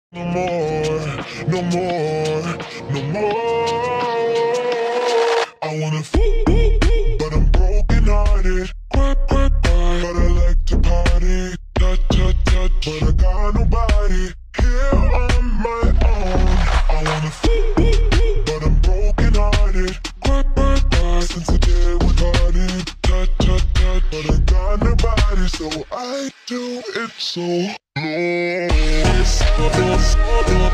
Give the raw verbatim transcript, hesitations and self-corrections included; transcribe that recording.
No more, no more, no more. I wanna f, but I'm broken hearted. Quack, quack, quack. But I like to party. Touch, touch, touch. But I got nobody here on my own. I wanna f, but I'm broken hearted. Quack, quack, quack. Since the day we parted. Touch, touch, touch. But I got nobody, so I do it so low.